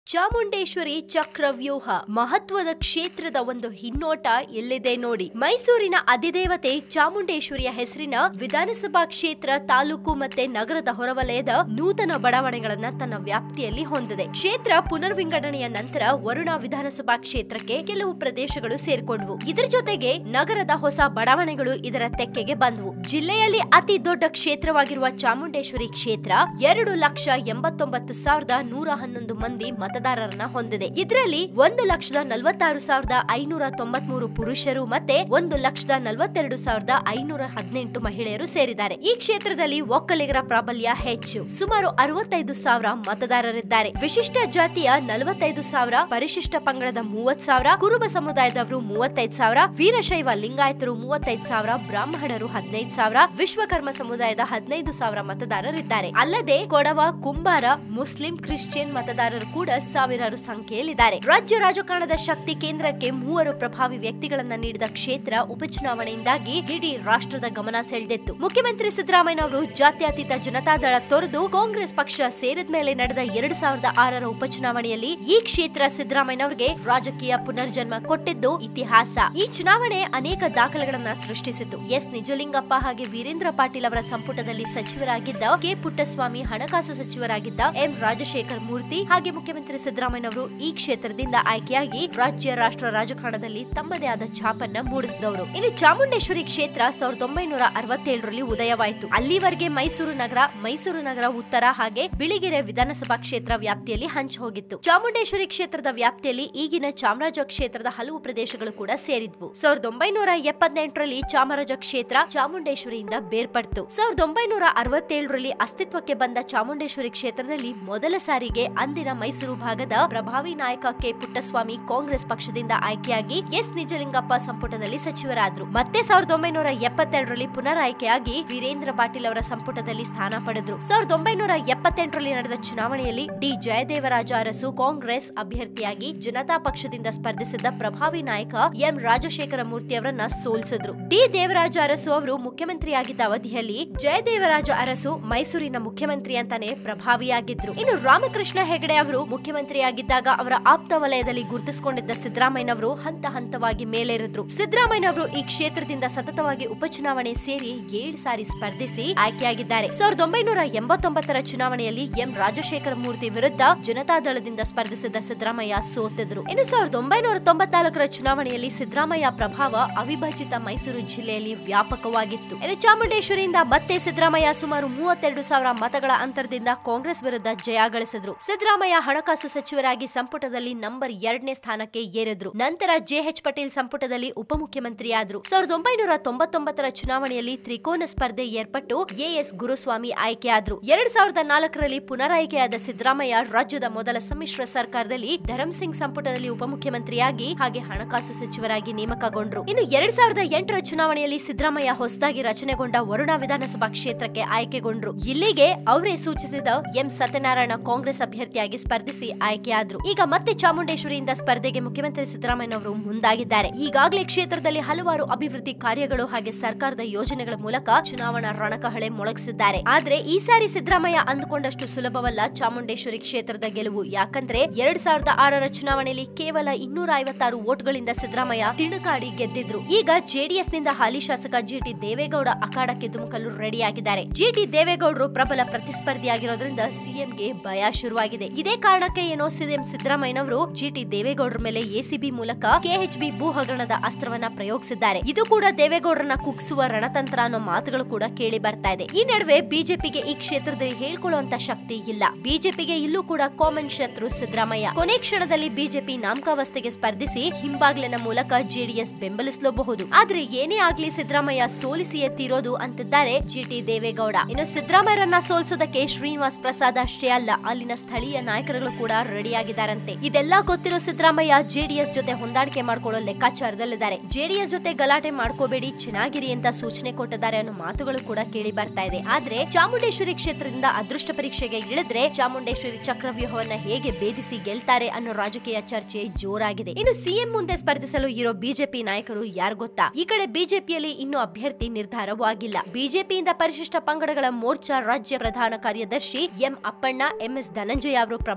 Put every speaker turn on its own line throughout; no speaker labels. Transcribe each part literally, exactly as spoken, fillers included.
ಚಾಮುಂಡೇಶ್ವರಿ ಚಕ್ರವ್ಯೂಹ ಮಹತ್ವದ ಕ್ಷೇತ್ರದ ಒಂದು ಹಿನ್ನೋಟ ಎಲ್ಲಿದೆ ನೋಡಿ. ಮೈಸೂರಿನ ಅಧಿದೇವತೆ ಚಾಮುಂಡೇಶ್ವರಿಯ ಹೆಸರಿನ ವಿಧಾನಸಭಾ ಕ್ಷೇತ್ರ, ತಾಲೂಕು ಮತ್ತೆ ನಗರದ ಹೊರವಲಯದ ನೂತನ ಬಡಾವಣೆಗಳನ್ನ ತನ್ನ ವ್ಯಾಪ್ತಿಯಲ್ಲಿ ಹೊಂದಿದೆ. ಕ್ಷೇತ್ರ ಪುನರ್ವಿಂಗಡಣೆಯ ನಂತರ ವರುಣಾ ವಿಧಾನಸಭಾ ಕ್ಷೇತ್ರಕ್ಕೆ ಕೆಲವು ಪ್ರದೇಶಗಳು ಸೇರ್ಕೊಂಡ್ವು. ಇದರ ಜೊತೆಗೆ ನಗರದ ಹೊಸ ಬಡಾವಣೆಗಳು ಇದರ ತೆಕ್ಕೆಗೆ ಬಂದವು. ಜಿಲ್ಲೆಯಲ್ಲಿ ಅತಿ ದೊಡ್ಡ ಕ್ಷೇತ್ರವಾಗಿರುವ ಚಾಮುಂಡೇಶ್ವರಿ ಕ್ಷೇತ್ರ ಎರಡು ಲಕ್ಷ ಎಂಬತ್ತೊಂಬತ್ತು ಸಾವಿರದ ನೂರ ಹನ್ನೊಂದು ಮಂದಿ ಮತದಾರರನ್ನ ಹೊಂದಿದೆ. ಇದರಲ್ಲಿ ಒಂದು ಲಕ್ಷದ ನಲವತ್ತಾರು ಸಾವಿರದ ಐನೂರ ತೊಂಬತ್ ಮೂರು ಪುರುಷರು ಮತ್ತೆ ಒಂದು ಲಕ್ಷದ ನಲವತ್ತೆರಡು ಸಾವಿರದ ಐನೂರ ಹದಿನೆಂಟು ಮಹಿಳೆಯರು ಸೇರಿದ್ದಾರೆ. ಈ ಕ್ಷೇತ್ರದಲ್ಲಿ ಒಕ್ಕಲಿಗರ ಪ್ರಾಬಲ್ಯ ಹೆಚ್ಚು, ಸುಮಾರು ಅರವತ್ತೈದು ಸಾವಿರ ಮತದಾರರಿದ್ದಾರೆ. ವಿಶಿಷ್ಟ ಜಾತಿಯ ನಲವತ್ತೈದು ಸಾವಿರ, ಪರಿಶಿಷ್ಟ ಪಂಗಡದ ಮೂವತ್ ಸಾವಿರ, ಕುರುಬ ಸಮುದಾಯದವರು ಮೂವತ್ತೈದು ಸಾವಿರ, ವೀರಶೈವ ಲಿಂಗಾಯತರು ಮೂವತ್ತೈದು ಸಾವಿರ, ಬ್ರಾಹ್ಮಣರು ಹದಿನೈದು ಸಾವಿರ, ವಿಶ್ವಕರ್ಮ ಸಮುದಾಯದ ಹದಿನೈದು ಸಾವಿರ ಮತದಾರರಿದ್ದಾರೆ. ಅಲ್ಲದೆ ಕೊಡವ, ಕುಂಬಾರ, ಮುಸ್ಲಿಂ, ಕ್ರಿಶ್ಚಿಯನ್ ಮತದಾರರು ಕೂಡ ಸಾವಿರಾರು ಸಂಖ್ಯೆಯಲ್ಲಿದ್ದಾರೆ. ರಾಜ್ಯ ರಾಜಕಾರಣದ ಶಕ್ತಿ ಕೇಂದ್ರಕ್ಕೆ ಮೂವರು ಪ್ರಭಾವಿ ವ್ಯಕ್ತಿಗಳನ್ನ ನೀಡಿದ ಕ್ಷೇತ್ರ ಉಪಚುನಾವಣೆಯಿಂದಾಗಿ ಇಡೀ ರಾಷ್ಟ್ರದ ಗಮನ ಸೆಳೆದಿತ್ತು. ಮುಖ್ಯಮಂತ್ರಿ ಸಿದ್ದರಾಮಯ್ಯ ಅವರು ಜಾತ್ಯತೀತ ಜನತಾದಳ ತೊರೆದು ಕಾಂಗ್ರೆಸ್ ಪಕ್ಷ ಸೇರಿದ ಮೇಲೆ ನಡೆದ ಎರಡ್ ಸಾವಿರದ ಆರರ ಉಪಚುನಾವಣೆಯಲ್ಲಿ ಈ ಕ್ಷೇತ್ರ ಸಿದ್ದರಾಮಯ್ಯನವರಿಗೆ ರಾಜಕೀಯ ಪುನರ್ಜನ್ಮ ಕೊಟ್ಟಿದ್ದು ಇತಿಹಾಸ. ಈ ಚುನಾವಣೆ ಅನೇಕ ದಾಖಲೆಗಳನ್ನ ಸೃಷ್ಟಿಸಿತು. ಎಸ್ ನಿಜಲಿಂಗಪ್ಪ ಹಾಗೆ ವೀರೇಂದ್ರ ಪಾಟೀಲ್ ಅವರ ಸಂಪುಟದಲ್ಲಿ ಸಚಿವರಾಗಿದ್ದ ಕೆ ಪುಟ್ಟಸ್ವಾಮಿ, ಹಣಕಾಸು ಸಚಿವರಾಗಿದ್ದ ಎಂ ರಾಜಶೇಖರ್ ಮೂರ್ತಿ ಹಾಗೆ ಮುಖ್ಯಮಂತ್ರಿ ಸಿದ್ದರಾಮಯ್ಯನವರು ಈ ಕ್ಷೇತ್ರದಿಂದ ಆಯ್ಕೆಯಾಗಿ ರಾಜ್ಯ ರಾಷ್ಟ್ರ ರಾಜಕಾರಣದಲ್ಲಿ ತಮ್ಮದೇ ಆದ ಛಾಪನ್ನ ಮೂಡಿಸಿದವರು. ಇನ್ನು ಚಾಮುಂಡೇಶ್ವರಿ ಕ್ಷೇತ್ರ ಸಾವಿರದ ಒಂಬೈನೂರ ಅರವತ್ತೇಳರಲ್ಲಿ ಉದಯವಾಯಿತು. ಅಲ್ಲಿವರೆಗೆ ಮೈಸೂರು ನಗರ, ಮೈಸೂರು ನಗರ ಉತ್ತರ ಹಾಗೆ ಬಿಳಿಗೆರೆ ವಿಧಾನಸಭಾ ಕ್ಷೇತ್ರ ವ್ಯಾಪ್ತಿಯಲ್ಲಿ ಹಂಚಿ ಹೋಗಿತ್ತು. ಚಾಮುಂಡೇಶ್ವರಿ ಕ್ಷೇತ್ರದ ವ್ಯಾಪ್ತಿಯಲ್ಲಿ ಈಗಿನ ಚಾಮರಾಜ ಕ್ಷೇತ್ರದ ಹಲವು ಪ್ರದೇಶಗಳು ಕೂಡ ಸೇರಿದ್ವು. ಸಾವಿರದ ಒಂಬೈನೂರ ಎಪ್ಪತ್ತೆಂಟರಲ್ಲಿ ಚಾಮರಾಜ ಕ್ಷೇತ್ರ ಚಾಮುಂಡೇಶ್ವರಿಯಿಂದ ಬೇರ್ಪಡ್ತು. ಸಾವಿರದ ಒಂಬೈನೂರ ಅರವತ್ತೇಳರಲ್ಲಿ ಅಸ್ತಿತ್ವಕ್ಕೆ ಬಂದ ಚಾಮುಂಡೇಶ್ವರಿ ಕ್ಷೇತ್ರದಲ್ಲಿ ಮೊದಲ ಸಾರಿಗೆ ಅಂದಿನ ಮೈಸೂರು ಭಾಗದ ಪ್ರಭಾವಿ ನಾಯಕ ಕೆ ಪುಟ್ಟಸ್ವಾಮಿ ಕಾಂಗ್ರೆಸ್ ಪಕ್ಷದಿಂದ ಆಯ್ಕೆಯಾಗಿ ಎಸ್ ನಿಜಲಿಂಗಪ್ಪ ಸಂಪುಟದಲ್ಲಿ ಸಚಿವರಾದ್ರು. ಮತ್ತೆ ಸಾವಿರದ ಒಂಬೈನೂರ ಎಪ್ಪತ್ತೆರಡರಲ್ಲಿ ಪುನರ್ ಆಯ್ಕೆಯಾಗಿ ವೀರೇಂದ್ರ ಪಾಟೀಲ್ ಅವರ ಸಂಪುಟದಲ್ಲಿ ಸ್ಥಾನ ಪಡೆದ್ರು. ಸಾವಿರದ ಒಂಬೈನೂರ ಎಪ್ಪತ್ತೆಂಟರಲ್ಲಿ ನಡೆದ ಚುನಾವಣೆಯಲ್ಲಿ ಡಿ ಜಯದೇವರಾಜ ಅರಸು ಕಾಂಗ್ರೆಸ್ ಅಭ್ಯರ್ಥಿಯಾಗಿ ಜನತಾ ಪಕ್ಷದಿಂದ ಸ್ಪರ್ಧಿಸಿದ್ದ ಪ್ರಭಾವಿ ನಾಯಕ ಎಂ ರಾಜಶೇಖರ ಮೂರ್ತಿ ಅವರನ್ನ ಸೋಲಿಸಿದ್ರು. ಡಿ ದೇವರಾಜ ಅರಸು ಅವರು ಮುಖ್ಯಮಂತ್ರಿಯಾಗಿದ್ದ ಅವಧಿಯಲ್ಲಿ ಜಯದೇವರಾಜ ಅರಸು ಮೈಸೂರಿನ ಮುಖ್ಯಮಂತ್ರಿ ಅಂತಾನೆ ಪ್ರಭಾವಿಯಾಗಿದ್ರು. ಇನ್ನು ರಾಮಕೃಷ್ಣ ಹೆಗಡೆ ಅವರು ಮುಖ್ಯಮಂತ್ರಿಯಾಗಿದ್ದಾಗ ಅವರ ಆಪ್ತ ವಲಯದಲ್ಲಿ ಗುರುತಿಸಿಕೊಂಡಿದ್ದ ಸಿದ್ದರಾಮಯ್ಯನವರು ಹಂತ ಹಂತವಾಗಿ ಮೇಲೇರಿದ್ರು. ಸಿದ್ದರಾಮಯ್ಯನವರು ಈ ಕ್ಷೇತ್ರದಿಂದ ಸತತವಾಗಿ ಉಪಚುನಾವಣೆ ಸೇರಿ ಏಳು ಸಾರಿ ಸ್ಪರ್ಧಿಸಿ ಆಯ್ಕೆಯಾಗಿದ್ದಾರೆ. ಸಾವಿರದ ಒಂಬೈನೂರ ಎಂಬತ್ತೊಂಬತ್ತರ ಚುನಾವಣೆಯಲ್ಲಿ ಎಂ ರಾಜಶೇಖರ ಮೂರ್ತಿ ವಿರುದ್ಧ ಜನತಾದಳದಿಂದ ಸ್ಪರ್ಧಿಸಿದ್ದ ಸಿದ್ದರಾಮಯ್ಯ ಸೋತಿದ್ರು. ಇನ್ನು ಸಾವಿರದ ಒಂಬೈನೂರ ತೊಂಬತ್ನಾಲ್ಕರ ಚುನಾವಣೆಯಲ್ಲಿ ಸಿದ್ದರಾಮಯ್ಯ ಪ್ರಭಾವ ಅವಿಭಜಿತ ಮೈಸೂರು ಜಿಲ್ಲೆಯಲ್ಲಿ ವ್ಯಾಪಕವಾಗಿತ್ತು. ಇನ್ನು ಚಾಮುಂಡೇಶ್ವರಿಯಿಂದ ಮತ್ತೆ ಸಿದ್ದರಾಮಯ್ಯ ಸುಮಾರು ಮೂವತ್ತೆರಡು ಸಾವಿರ ಮತಗಳ ಅಂತರದಿಂದ ಕಾಂಗ್ರೆಸ್ ವಿರುದ್ಧ ಜಯ ಗಳಿಸಿದ್ರು. ಸಿದ್ದರಾಮಯ್ಯ ಹಣಕಾಸು ಸಚಿವರಾಗಿ ಸಂಪುಟದಲ್ಲಿ ನಂಬರ್ ಎರಡನೇ ಸ್ಥಾನಕ್ಕೆ ಏರಿದ್ರು. ನಂತರ ಜೆಎಚ್ ಪಟೇಲ್ ಸಂಪುಟದಲ್ಲಿ ಉಪಮುಖ್ಯಮಂತ್ರಿಯಾದ್ರು. ಸಾವಿರದ ಒಂಬೈನೂರ ತೊಂಬತ್ತೊಂಬತ್ತರ ಚುನಾವಣೆಯಲ್ಲಿ ತ್ರಿಕೋನ ಸ್ಪರ್ಧೆ ಏರ್ಪಟ್ಟು ಎಎಸ್ ಗುರುಸ್ವಾಮಿ ಆಯ್ಕೆಯಾದ್ರು. ಎರಡ್ ಸಾವಿರದ ನಾಲ್ಕರಲ್ಲಿ ಪುನರಾಯ್ಕೆಯಾದ ಸಿದ್ದರಾಮಯ್ಯ ರಾಜ್ಯದ ಮೊದಲ ಸಮ್ಮಿಶ್ರ ಸರ್ಕಾರದಲ್ಲಿ ಧರಂಸಿಂಗ್ ಸಂಪುಟದಲ್ಲಿ ಉಪಮುಖ್ಯಮಂತ್ರಿಯಾಗಿ ಹಾಗೆ ಹಣಕಾಸು ಸಚಿವರಾಗಿ ನೇಮಕಗೊಂಡ್ರು. ಇನ್ನು ಎರಡ್ ಸಾವಿರದ ಎಂಟರ ಚುನಾವಣೆಯಲ್ಲಿ ಸಿದ್ದರಾಮಯ್ಯ ಹೊಸದಾಗಿ ರಚನೆಗೊಂಡ ವರುಣಾ ವಿಧಾನಸಭಾ ಕ್ಷೇತ್ರಕ್ಕೆ ಆಯ್ಕೆಗೊಂಡ್ರು. ಇಲ್ಲಿಗೆ ಅವರೇ ಸೂಚಿಸಿದ ಎಂ ಸತ್ಯನಾರಾಯಣ ಕಾಂಗ್ರೆಸ್ ಅಭ್ಯರ್ಥಿಯಾಗಿ ಸ್ಪರ್ಧಿಸಿ ಆಯ್ಕೆಯಾದ್ರು. ಈಗ ಮತ್ತೆ ಚಾಮುಂಡೇಶ್ವರಿಯಿಂದ ಸ್ಪರ್ಧೆಗೆ ಮುಖ್ಯಮಂತ್ರಿ ಸಿದ್ದರಾಮಯ್ಯನವರು ಮುಂದಾಗಿದ್ದಾರೆ. ಈಗಾಗಲೇ ಕ್ಷೇತ್ರದಲ್ಲಿ ಹಲವಾರು ಅಭಿವೃದ್ಧಿ ಕಾರ್ಯಗಳು ಹಾಗೆ ಸರ್ಕಾರದ ಯೋಜನೆಗಳ ಮೂಲಕ ಚುನಾವಣಾ ರಣಕಹಳೆ ಮೊಳಗಿಸಿದ್ದಾರೆ. ಆದ್ರೆ ಈ ಸಾರಿ ಸಿದ್ದರಾಮಯ್ಯ ಅಂದುಕೊಂಡಷ್ಟು ಸುಲಭವಲ್ಲ ಚಾಮುಂಡೇಶ್ವರಿ ಕ್ಷೇತ್ರದ ಗೆಲುವು. ಯಾಕಂದ್ರೆ ಎರಡ್ ಸಾವಿರದ ಆರರ ಚುನಾವಣೆಯಲ್ಲಿ ಕೇವಲ ಇನ್ನೂರ ಐವತ್ತಾರು ವೋಟ್ಗಳಿಂದ ಸಿದ್ದರಾಮಯ್ಯ ತಿಣುಕಾಡಿ ಗೆದ್ದಿದ್ರು. ಈಗ ಜೆಡಿಎಸ್ ನಿಂದ ಹಾಲಿ ಶಾಸಕ ಜಿಟಿ ದೇವೇಗೌಡ ಅಖಾಡಕ್ಕೆ ಧುಮುಕಲು ರೆಡಿಯಾಗಿದ್ದಾರೆ. ಜಿಟಿ ದೇವೇಗೌಡರು ಪ್ರಬಲ ಪ್ರತಿಸ್ಪರ್ಧಿಯಾಗಿರೋದ್ರಿಂದ ಸಿಎಂಗೆ ಭಯ ಶುರುವಾಗಿದೆ. ಇದೇ ಕಾರಣಕ್ಕೆ ಏನೋ ಸಿಎಂ ಸಿದ್ದರಾಮಯ್ಯನವರು ಜಿಟಿ ದೇವೇಗೌಡರ ಮೇಲೆ ಎಸಿಬಿ ಮೂಲಕ ಕೆಎಚ್ಬಿ ಭೂ ಹಗರಣದ ಅಸ್ತ್ರವನ್ನ ಪ್ರಯೋಗಿಸಿದ್ದಾರೆ. ಇದು ಕೂಡ ದೇವೇಗೌಡರನ್ನ ಕುಗ್ಸುವ ರಣತಂತ್ರ ಅನ್ನೋ ಮಾತುಗಳು ಕೂಡ ಕೇಳಿ ಬರ್ತಾ ಇದೆ. ಈ ನಡುವೆ ಬಿಜೆಪಿಗೆ ಈ ಕ್ಷೇತ್ರದಲ್ಲಿ ಹೇಳ್ಕೊಳ್ಳುವಂತ ಶಕ್ತಿ ಇಲ್ಲ. ಬಿಜೆಪಿಗೆ ಇಲ್ಲೂ ಕೂಡ ಕಾಮನ್ ಶತ್ರು ಸಿದ್ದರಾಮಯ್ಯ. ಕೊನೆ ಕ್ಷಣದಲ್ಲಿ ಬಿಜೆಪಿ ನಾಮಕಾವಸ್ಥೆಗೆ ಸ್ಪರ್ಧಿಸಿ ಹಿಂಬಾಗ್ಲಿನ ಮೂಲಕ ಜೆಡಿಎಸ್ ಬೆಂಬಲಿಸಲೂಬಹುದು. ಆದ್ರೆ ಏನೇ ಆಗ್ಲಿ ಸಿದ್ದರಾಮಯ್ಯ ಸೋಲಿಸಿಯೇ ತೀರೋದು ಅಂತಿದ್ದಾರೆ ಜಿಟಿ ದೇವೇಗೌಡ. ಇನ್ನು ಸಿದ್ದರಾಮಯ್ಯರನ್ನ ಸೋಲಿಸೋದಕ್ಕೆ ಶ್ರೀನಿವಾಸ್ ಪ್ರಸಾದ್ ಅಷ್ಟೇ ಅಲ್ಲ, ಅಲ್ಲಿನ ಸ್ಥಳೀಯ ನಾಯಕರುಗಳು ಕೂಡ ರೆಡಿಯಾಗಿದ್ದಾರಂತೆ. ಇದೆಲ್ಲ ಗೊತ್ತಿರೋ ಸಿದ್ದರಾಮಯ್ಯ ಜೆಡಿಎಸ್ ಜೊತೆ ಹೊಂದಾಣಿಕೆ ಮಾಡ್ಕೊಳ್ಳೋ ಲೆಕ್ಕಾಚಾರದಲ್ಲಿದ್ದಾರೆ. ಜೆಡಿಎಸ್ ಜೊತೆ ಗಲಾಟೆ ಮಾಡ್ಕೋಬೇಡಿ, ಚೆನ್ನಾಗಿರಿ ಅಂತ ಸೂಚನೆ ಕೊಟ್ಟಿದ್ದಾರೆ ಅನ್ನೋ ಮಾತುಗಳು ಕೂಡ ಕೇಳಿ ಬರ್ತಾ ಇದೆ. ಆದ್ರೆ ಚಾಮುಂಡೇಶ್ವರಿ ಕ್ಷೇತ್ರದಿಂದ ಅದೃಷ್ಟ ಪರೀಕ್ಷೆಗೆ ಇಳಿದ್ರೆ ಚಾಮುಂಡೇಶ್ವರಿ ಚಕ್ರವ್ಯೂಹವನ್ನ ಹೇಗೆ ಭೇದಿಸಿ ಗೆಲ್ತಾರೆ ಅನ್ನೋ ರಾಜಕೀಯ ಚರ್ಚೆ ಜೋರಾಗಿದೆ. ಇನ್ನು ಸಿಎಂ ಮುಂದೆ ಸ್ಪರ್ಧಿಸಲು ಇರೋ ಬಿಜೆಪಿ ನಾಯಕರು ಯಾರು ಗೊತ್ತಾ? ಈ ಕಡೆ ಬಿಜೆಪಿಯಲ್ಲಿ ಇನ್ನು ಅಭ್ಯರ್ಥಿ ನಿರ್ಧಾರವಾಗಿಲ್ಲ. ಬಿಜೆಪಿಯಿಂದ ಪರಿಶಿಷ್ಟ ಪಂಗಡಗಳ ಮೋರ್ಚಾ ರಾಜ್ಯ ಪ್ರಧಾನ ಕಾರ್ಯದರ್ಶಿ ಎಂ ಅಪ್ಪಣ್ಣ, ಎಂಎಸ್ ಧನಂಜಯ ಅವರು ಪ್ರಬಲ ಆಕಾಂಕ್ಷಿ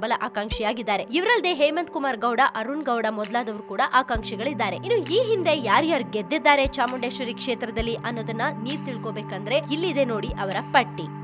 ಆಕಾಂಕ್ಷಿಯಾಗಿದ್ದಾರೆ. ಇವರಲ್ಲದೆ ಹೇಮಂತ್ ಕುಮಾರ್ ಗೌಡ, ಅರುಣ್ ಗೌಡ ಮೊದಲಾದವರು ಕೂಡ ಆಕಾಂಕ್ಷಿಗಳಿದ್ದಾರೆ. ಇನ್ನು ಈ ಹಿಂದೆ ಯಾರ್ಯಾರು ಗೆದ್ದಿದ್ದಾರೆ ಚಾಮುಂಡೇಶ್ವರಿ ಕ್ಷೇತ್ರದಲ್ಲಿ ಅನ್ನೋದನ್ನ ನೀವ್ ತಿಳ್ಕೊಬೇಕಂದ್ರೆ ಇಲ್ಲಿದೆ ನೋಡಿ ಅವರ ಪಟ್ಟಿ.